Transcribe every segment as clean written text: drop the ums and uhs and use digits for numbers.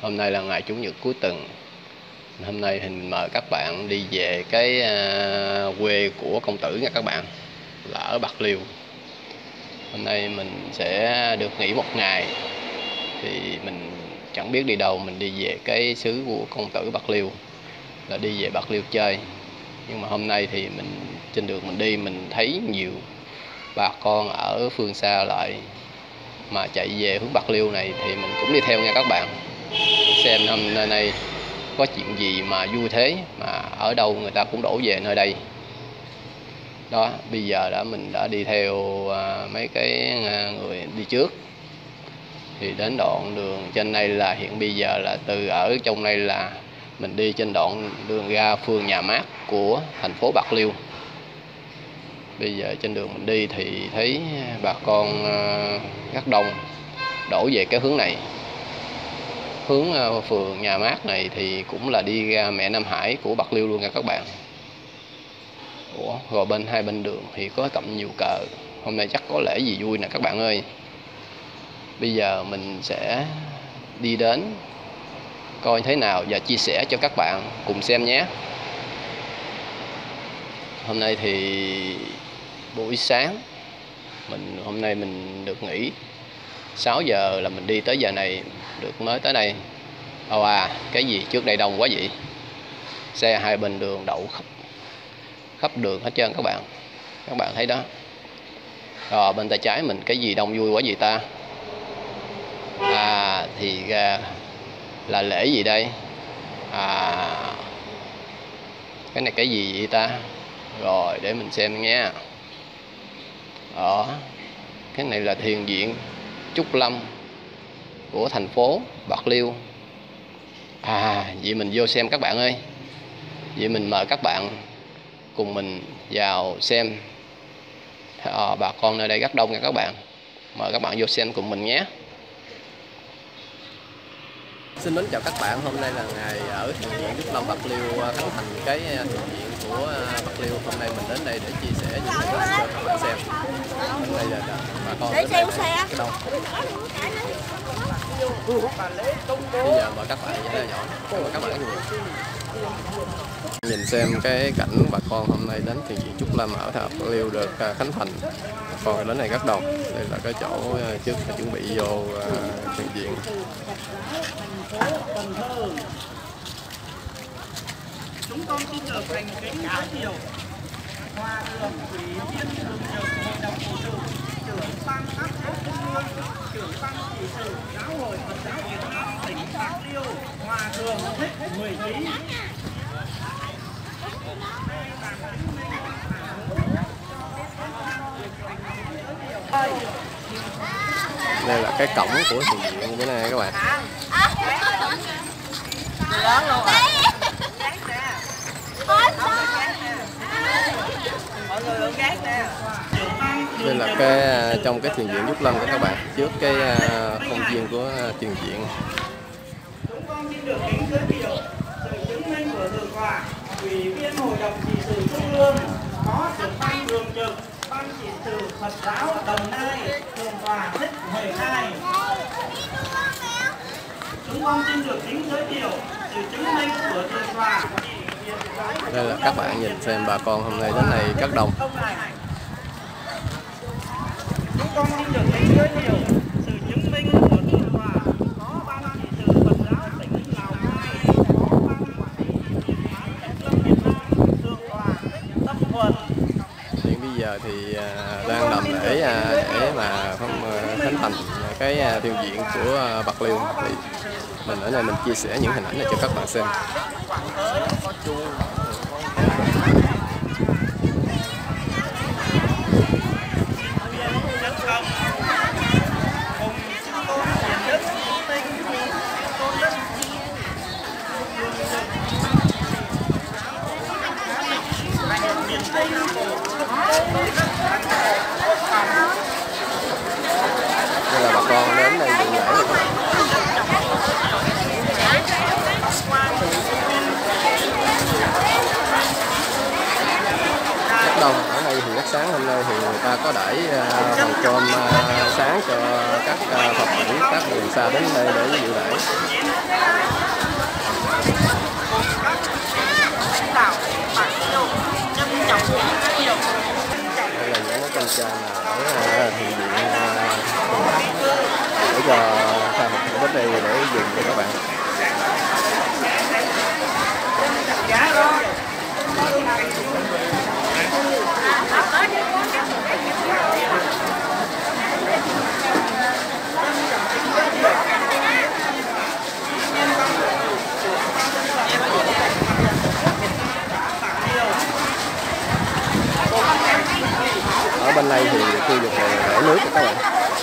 Hôm nay là ngày Chủ nhật cuối tuần. Hôm nay thì mình mời các bạn đi về cái quê của công tử nha các bạn, là ở Bạc Liêu. Hôm nay mình sẽ được nghỉ một ngày, thì mình chẳng biết đi đâu, mình đi về cái xứ của công tử Bạc Liêu, là đi về Bạc Liêu chơi. Nhưng mà hôm nay thì mình trên đường mình đi, mình thấy nhiều bà con ở phương xa lại mà chạy về hướng Bạc Liêu này, thì mình cũng đi theo nha các bạn, xem năm nay có chuyện gì mà vui thế mà ở đâu người ta cũng đổ về nơi đây đó. Bây giờ mình đã đi theo mấy cái người đi trước, thì đến đoạn đường trên đây là hiện bây giờ là từ ở trong đây là mình đi trên đoạn đường ra phường Nhà Mát của thành phố Bạc Liêu. Bây giờ trên đường mình đi thì thấy bà con rất đông đổ về cái hướng này. Hướng phường Nhà Mát này thì cũng là đi ra mẹ Nam Hải của Bạc Liêu luôn nha các bạn. Rồi hai bên đường thì có cầm nhiều cờ. Hôm nay chắc có lễ gì vui nè các bạn ơi. Bây giờ mình sẽ đi đến coi thế nào và chia sẻ cho các bạn cùng xem nhé. Hôm nay thì buổi sáng hôm nay mình được nghỉ 6 giờ là mình đi tới giờ này được mới tới đây. Cái gì trước đây đông quá vậy, xe hai bên đường đậu khắp đường hết trơn các bạn thấy đó. Rồi bên tay trái mình cái gì đông vui quá vậy ta? Thì ra là lễ gì đây? Cái này cái gì vậy ta? Rồi để mình xem nha. Cái này là thiền viện Trúc Lâm của thành phố Bạc Liêu. Vậy mình vô xem các bạn ơi. Vậy mình mời các bạn cùng mình vào xem. Bà con nơi đây rất đông nha các bạn. Mời các bạn vô xem cùng mình nhé. Xin mến chào các bạn. Hôm nay là ngày ở thiền viện Trúc Lâm Bạc Liêu khánh thành cái thiền viện của Bạc Liêu. Hôm nay mình đến đây để chia sẻ những hình ảnh cho các bạn xem. Hôm nay là bà con đến đây rất đông. Bây giờ mời các bạn ra nhỏ, mời các bạn nhìn xem cái cảnh bà con hôm nay đến thiền viện Trúc Lâm ở Bạc Liêu được khánh thành. Bà con đến này rất đông. Đây là cái chỗ trước mà chuẩn bị vô thiền viện. Chúng con xin được thành kính giới thiệu Hòa thượng Ủy viên Thường trực Hội đồng Trị sự, trưởng ban các giáo trung ương, trưởng ban trị sự Giáo hội Phật giáo Việt Nam tỉnh Bạc Liêu, Hòa thượng Thích Huệ Trí. Đây là cái cổng của thiền viện bữa nay các bạn. Đây là cái trong cái thiền viện Trúc Lâm của các bạn, trước cái công viên của thiền viện. Chúng con xin được kính giới thiệu sự chứng minh của Thượng tọa Ủy viên Hội đồng Trị sự Trung ương, Phó trưởng ban thường trực Ban trị sự Phật giáo Đồng Nai, Thượng tọa Thích Huệ Khai. Chúng con xin được kính giới thiệu sự chứng minh của Thượng tọa. Đây là các bạn nhìn xem bà con hôm nay đến đây rất đông. Chúng con xin được kính giới thiệu sự chứng minh của Thượng tọa Phó Ban trị sự Phật giáo tỉnh Lào Cai, Phó Ban quản lý Trúc Lâm Việt Nam, Thượng tọa Tâm Thuần. Hiện bây giờ thì đang làm lễ để mà khánh thành cái thiền viện của Bạc Liêu. Thì mình ở đây mình chia sẻ những hình ảnh này cho các bạn xem. Đây là bà con đến đây dự lễ rồi các bạn. Rất đông, ở đây thì rất sáng, hôm nay thì người ta có đãi phần cơm sáng cho các Phật tử, các người xa đến đây để dự lễ. Đây là những con trà ở thiện viện để cho Phật tử đến đây để dùng cho các bạn. Ở bên này thì khu vực này để nước các bạn.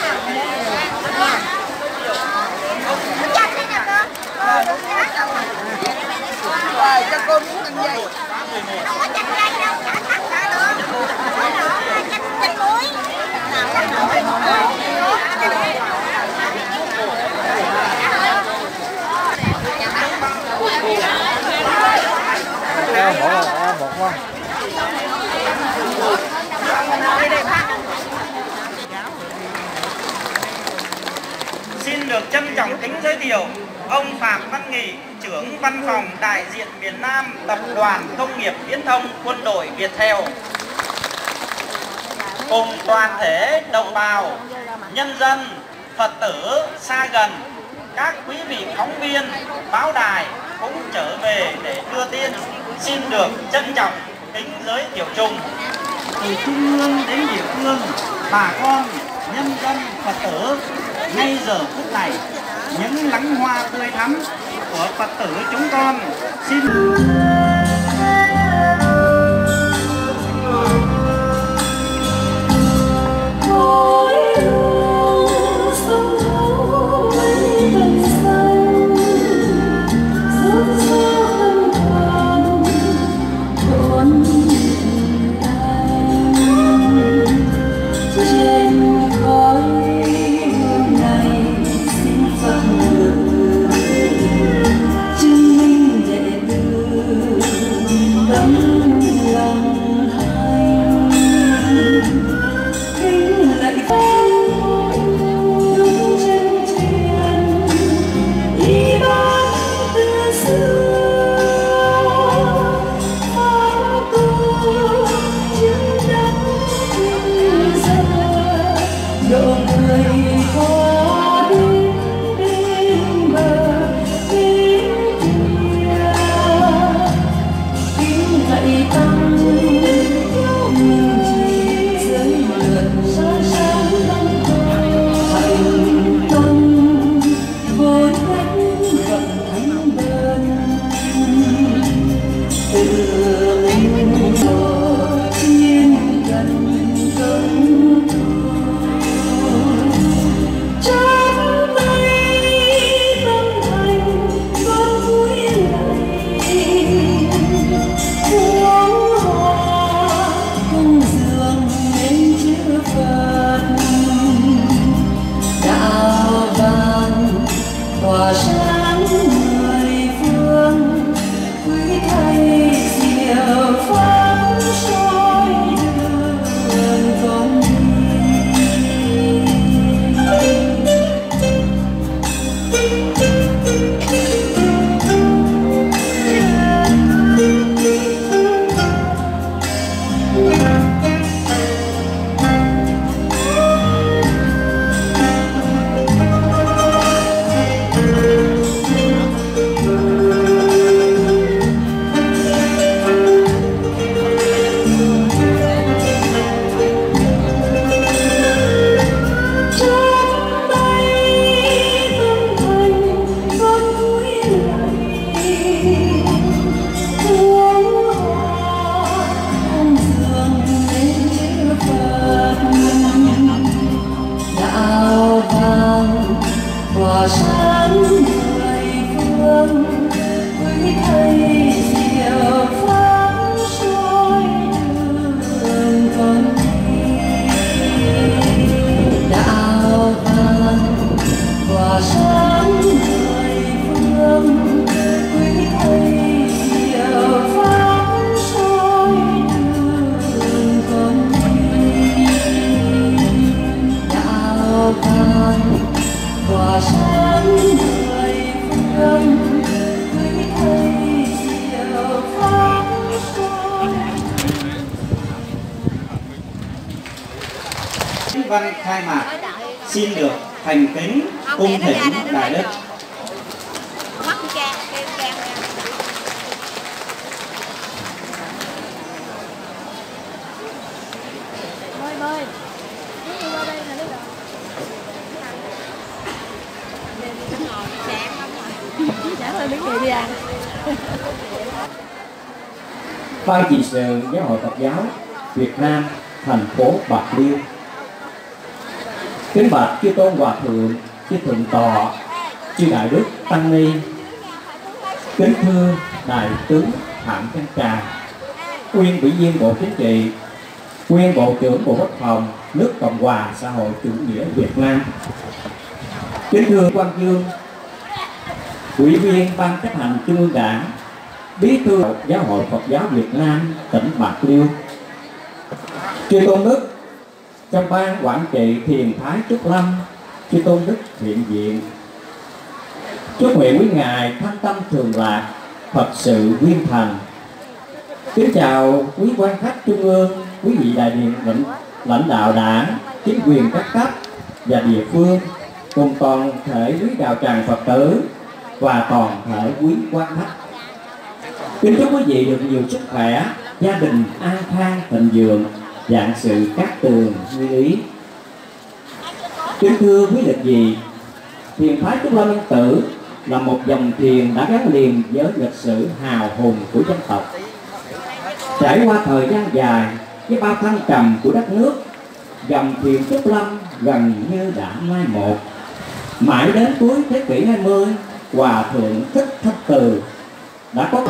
Rồi cho cô miếng ăn gì? Không có chanh cây đâu, chả thắt cả luôn. Chanh muối. Nào chanh muối. Xin được trân trọng kính giới thiệu ông Phạm Văn Nghị, trưởng văn phòng đại diện miền Nam Tập đoàn Công nghiệp Viễn thông Quân đội Viettel. Cùng toàn thể đồng bào, nhân dân, Phật tử xa gần, các quý vị phóng viên, báo đài cũng trở về để đưa tin. Xin được trân trọng kính giới thiệu chung. Từ trung ương đến địa phương, bà con, nhân dân, Phật tử, ngay giờ phút này, những lắng hoa tươi thắm của Phật tử chúng con xin chứng minh đệ tử văn khai mạc xin được thành kính cung thỉnh đại đức. Ban trị sự Giáo hội Phật giáo Việt Nam thành phố Bạc Liêu, kính bạch chư tôn hòa thượng, chư thượng tọa, chư đại đức tăng ni, kính thưa đại tướng Phạm Văn Trà, nguyên ủy viên Bộ Chính trị, nguyên Bộ trưởng Bộ Quốc phòng nước Cộng hòa xã hội chủ nghĩa Việt Nam, kính thưa Quang Dương, ủy viên ban chấp hành Trung ương Đảng, bí thư Giáo hội Phật giáo Việt Nam tỉnh Bạc Liêu, chư tôn đức trong ban quản trị Thiền Thái Trúc Lâm, chư tôn đức hiện diện, chúc nguyện quý ngài thanh tâm thường lạc, Phật sự viên thành. Kính chào quý quan khách trung ương, quý vị đại diện lãnh đạo đảng, chính quyền các cấp và địa phương, cùng toàn thể quý đạo tràng Phật tử và toàn thể quý quan khách. Kính chúc quý vị được nhiều sức khỏe, gia đình an khang thịnh vượng, vạn sự cát tường như ý. Kính thưa quý lịch vị, Thiền Thái Trúc Lâm Yên Tử là một dòng thiền đã gắn liền với lịch sử hào hùng của dân tộc. Trải qua thời gian dài với bao thăng trầm của đất nước, dòng thiền Trúc Lâm gần như đã mai một. Mãi đến cuối thế kỷ 20, Hòa thượng Thích Thanh Từ đã có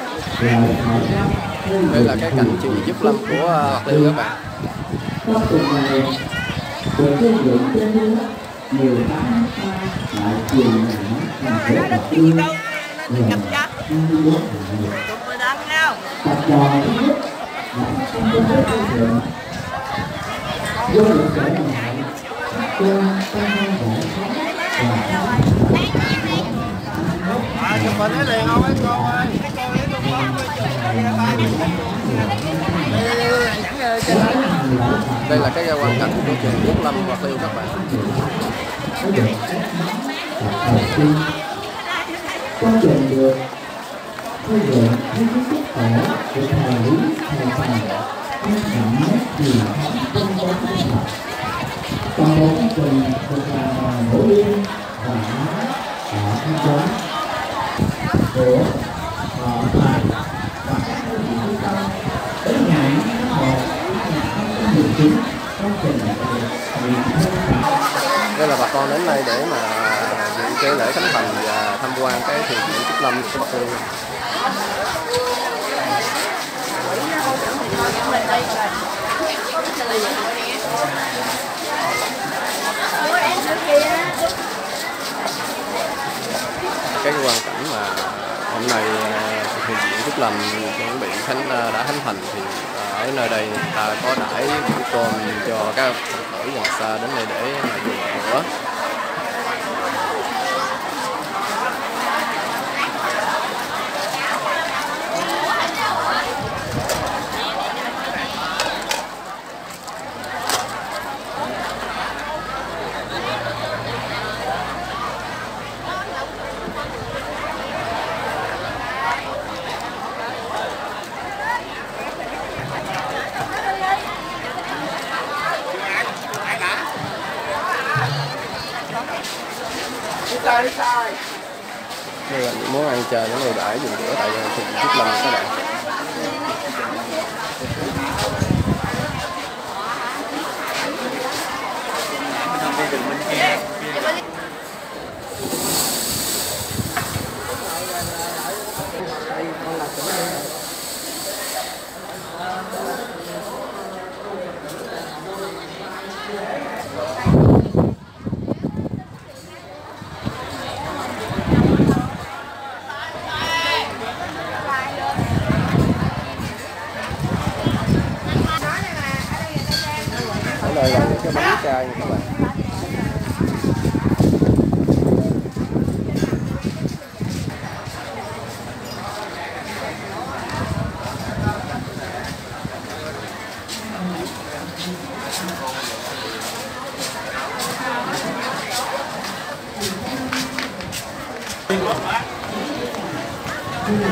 đây là cái cảnh chùa Trúc Lâm của Bạc Liêu các bạn. Trong tuần này được xây dựng trên nước nhiều tháng lại chiều ngã thành phố Bạc Liêu gần 24 tập đoàn thứ nhất đã không có xây dựng do được trở ngại qua tăng năng giải pháp và chụp hình lấy liền không mấy con ơi. Đây là cái quan cảnh của chùa Trúc Lâm Bạc Liêu các bạn. con đường được xây dựng với cái sức khỏe của thầy lý thầy thành các đậm nét truyền thống trong đó thật. Toàn bộ công trình được làm bằng gỗ lim và đá thanh toán của họ thầy và các đơn vị thi công. Đến ngày 5 tháng 1 năm 2019, công trình được hoàn thành. Đây là bà con đến đây để mà dự cái lễ khánh thành và tham quan cái thiền viện Trúc Lâm của Bạc Liêu. Cái quan cảnh mà hôm nay thiền viện Trúc Lâm chuẩn bị đã khánh thành thì ở nơi đây người ta có đãi bữa cơm cho các Phật tử gần xa đến đây để mà dùng bữa. Đây là những món ăn chờ những người đãi dùng bữa tại thiền viện Trúc Lâm các bạn. Đây là những cái bánh chay nha các bạn.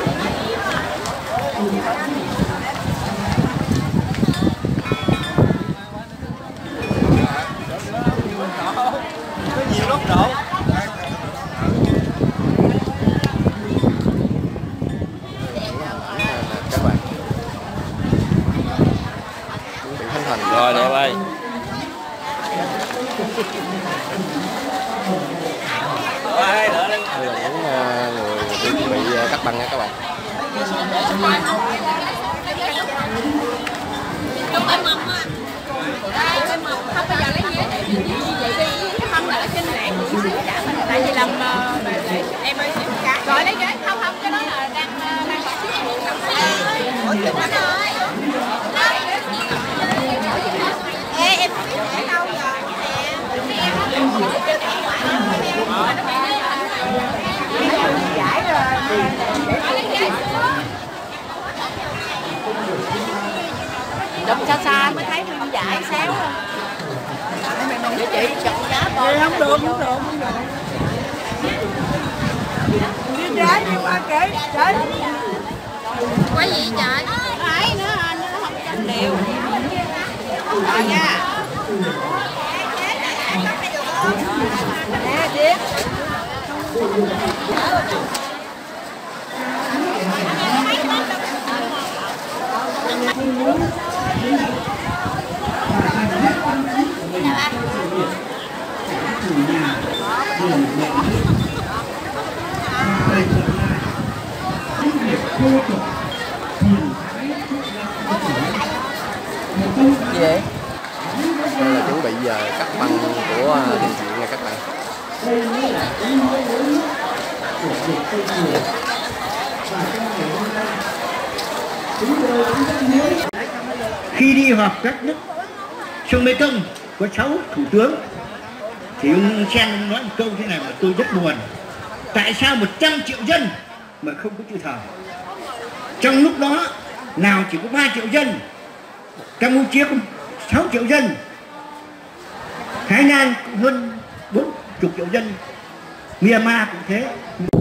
nhiều lắm độ. Các bạn chuẩn bị khánh thành rồi đẹp ơi. Đây là những người chuẩn bị cắt băng nha các bạn. Không bây giờ lấy vé này vậy đi cái phân là ở trên mạng tại vì làm em ơi rồi lấy ghế không cái đó là đang ê em không biết để đâu rồi giải đụng xa xa mới thấy mình giải xéo để chị chọn giá coi không được đi trái đi qua kể trời quay gì trời ấy nó không tranh đều rồi nha nè tiếp Gì vậy? Đây là chuẩn bị giờ cắt băng của hiện diện nha các bạn. Khi đi họp các nước sông Mekong có 6 thủ tướng thì ông Sen nói một câu thế này mà tôi rất buồn. Tại sao 100 triệu dân mà không có chữ thờ? Trong lúc đó Lào chỉ có 3 triệu dân, Campuchia có 6 triệu dân, Thái Lan cũng hơn 40 triệu dân, Myanmar cũng thế.